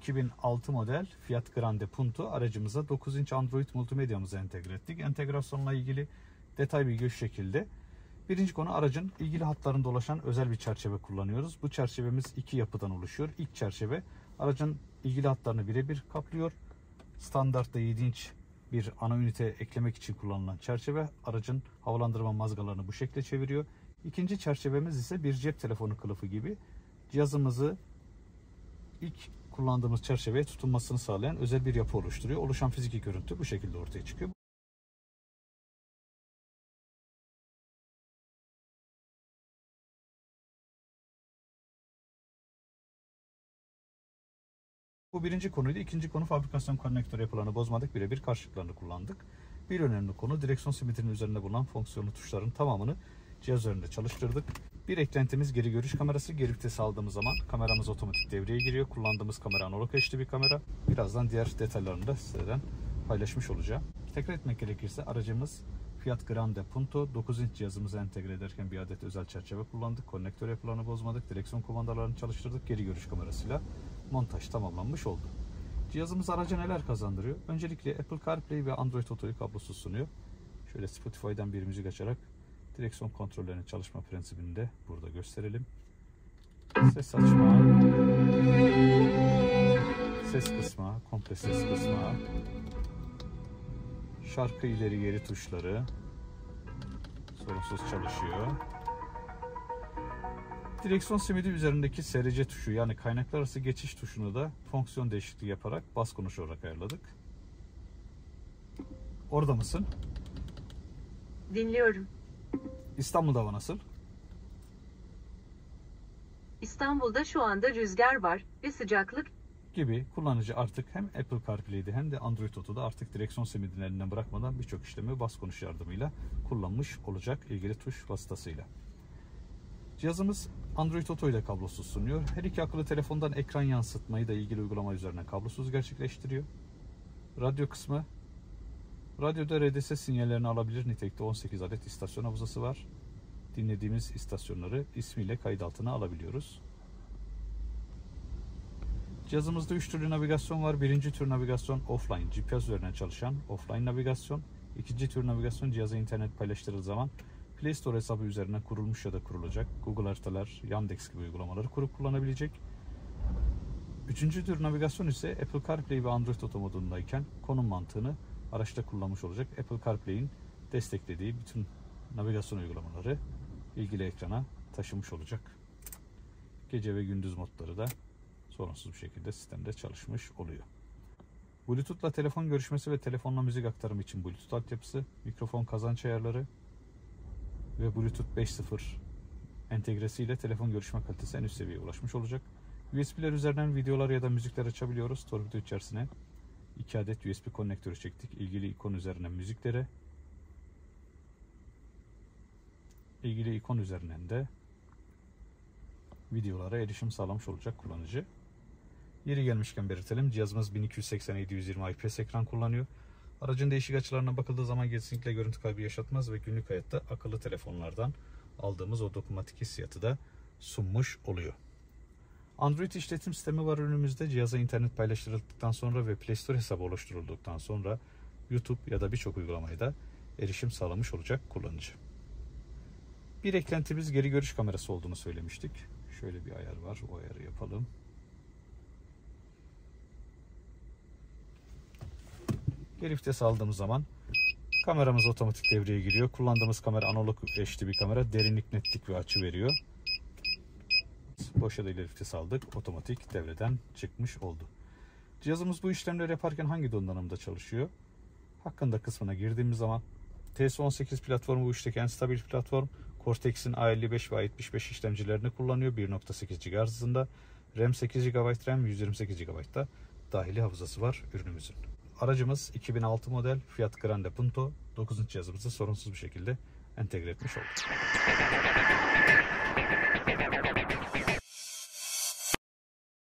2006 model Fiat Grande Punto aracımıza 9 inç Android multimedyamızı entegre ettik. Entegrasyonla ilgili detay bilgi şu şekilde. Birinci konu, aracın ilgili hatlarında dolaşan özel bir çerçeve kullanıyoruz. Bu çerçevemiz iki yapıdan oluşuyor. İlk çerçeve aracın ilgili hatlarını birebir kaplıyor. Standartta 7 inç bir ana ünite eklemek için kullanılan çerçeve aracın havalandırma mazgalarını bu şekilde çeviriyor. İkinci çerçevemiz ise bir cep telefonu kılıfı gibi cihazımızı ilk kullandığımız çerçeveye tutunmasını sağlayan özel bir yapı oluşturuyor. Oluşan fiziki görüntü bu şekilde ortaya çıkıyor. Bu birinci konuydu. İkinci konu, fabrikasyon konnektör yapılarını bozmadık. Birebir karşılıklarını kullandık. Bir önemli konu, direksiyon simetinin üzerinde bulunan fonksiyonlu tuşların tamamını cihaz üzerinde çalıştırdık. Bir eklentimiz geri görüş kamerası. Geri vites aldığımız zaman kameramız otomatik devreye giriyor. Kullandığımız kamera analog HD bir kamera. Birazdan diğer detaylarını da sizlerden paylaşmış olacağım. Tekrar etmek gerekirse aracımız Fiat Grande Punto. 9 inç cihazımızı entegre ederken bir adet özel çerçeve kullandık. Konnektör yapılarını bozmadık. Direksiyon kumandalarını çalıştırdık. Geri görüş kamerasıyla montaj tamamlanmış oldu. Cihazımız araca neler kazandırıyor? Öncelikle Apple CarPlay ve Android Auto'yu kablosuz sunuyor. Şöyle Spotify'dan bir müzik açarak direksiyon kontrollerinin çalışma prensibini de burada gösterelim. Ses açma, ses kısma, komple ses kısma, şarkı ileri geri tuşları sorunsuz çalışıyor. Direksiyon simidi üzerindeki SRC tuşu, yani kaynaklar arası geçiş tuşunu da fonksiyon değişikliği yaparak bas konuş olarak ayarladık. Orada mısın? Dinliyorum. İstanbul'da hava nasıl? İstanbul'da şu anda rüzgar var ve sıcaklık Gibi kullanıcı artık hem Apple CarPlay'de hem de Android Auto'da artık direksiyon simidini elinden bırakmadan birçok işlemi bas konuş yardımıyla kullanmış olacak ilgili tuş vasıtasıyla. Cihazımız Android Auto ile kablosuz sunuyor. Her iki akıllı telefondan ekran yansıtmayı da ilgili uygulama üzerine kablosuz gerçekleştiriyor. Radyo kısmı. Radyoda RDS sinyallerini alabilir nitelikte 18 adet istasyon hafızası var. Dinlediğimiz istasyonları ismiyle kayıt altına alabiliyoruz. Cihazımızda 3 türlü navigasyon var. Birinci tür navigasyon offline, GPS üzerinden çalışan offline navigasyon. İkinci tür navigasyon, cihaza internet paylaştırıldığı zaman Play Store hesabı üzerinden kurulmuş ya da kurulacak Google Haritalar, Yandex gibi uygulamaları kurup kullanabilecek. Üçüncü tür navigasyon ise Apple CarPlay ve Android Auto modundayken konum mantığını araçta kullanmış olacak. Apple CarPlay'in desteklediği bütün navigasyon uygulamaları ilgili ekrana taşımış olacak. Gece ve gündüz modları da sorunsuz bir şekilde sistemde çalışmış oluyor. Bluetooth'la telefon görüşmesi ve telefonla müzik aktarımı için Bluetooth altyapısı, mikrofon kazanç ayarları ve Bluetooth 5.0 entegresiyle telefon görüşme kalitesi en üst seviyeye ulaşmış olacak. USB'ler üzerinden videolar ya da müzikler açabiliyoruz. Torpido içerisine 2 adet USB konnektörü çektik. İlgili ikon üzerinden müziklere, ilgili ikon üzerinden de videolara erişim sağlamış olacak kullanıcı. Yeri gelmişken belirtelim, cihazımız 1280x720 IPS ekran kullanıyor. Aracın değişik açılarına bakıldığı zaman kesinlikle görüntü kaybı yaşatmaz ve günlük hayatta akıllı telefonlardan aldığımız o dokunmatik hissiyatı da sunmuş oluyor. Android işletim sistemi var önümüzde. Cihaza internet paylaştırıldıktan sonra ve Play Store hesabı oluşturulduktan sonra YouTube ya da birçok uygulamaya da erişim sağlamış olacak kullanıcı. Bir eklentimiz geri görüş kamerası olduğunu söylemiştik. Şöyle bir ayar var. O ayarı yapalım. Geri vites aldığımız zaman kameramız otomatik devreye giriyor. Kullandığımız kamera analog HD bir kamera. Derinlik, netlik ve açı veriyor. Boşa da ileri vites aldık. Otomatik devreden çıkmış oldu. Cihazımız bu işlemleri yaparken hangi donanımda çalışıyor? Hakkında kısmına girdiğimiz zaman TS18 platformu bu işteki en stabil platform. Cortex'in A55 ve A75 işlemcilerini kullanıyor. 1.8 GHz hızında. RAM 8 GB, RAM 128 GB da dahili hafızası var ürünümüzün. Aracımız 2006 model Fiat Grande Punto. 9 inç cihazımızı sorunsuz bir şekilde entegre etmiş olduk.